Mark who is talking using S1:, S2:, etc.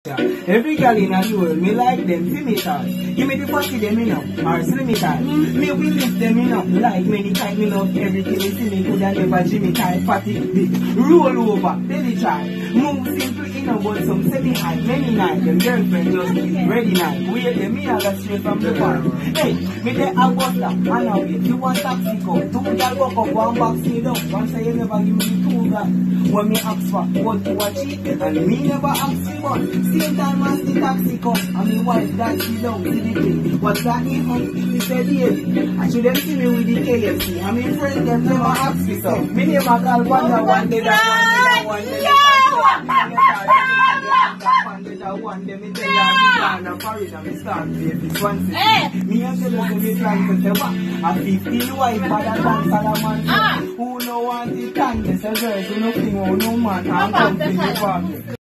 S1: Every girl in the world, me like them, see me tall. Give me the party them in or slim it tall. Me will lift them in like many times, me love everything. Me see me could never Jimmy tight, fatty big. Roll over, belly try. Move simple but some semi high, many nights. Them girlfriend just get ready now. We them me I got straight from the party. Hey, me there I was that, and now if you want taxi come, two girl walk up, one box me down. One say you never give me two girl. When me ask for what to achieve, and me never ask you one. Same time as the taxi come, and me wife that she down to the thing. What's that even? He said, baby, I should them see me with the KFC. And me friends them never ask me so. Me never call one day that one day one day me tell you I'm married and me start this one thing. Me and tell you me trying to say what? A 15 wife better than Solomon. Who no want the time? They say girls who no thing or no man. I'm come to the family.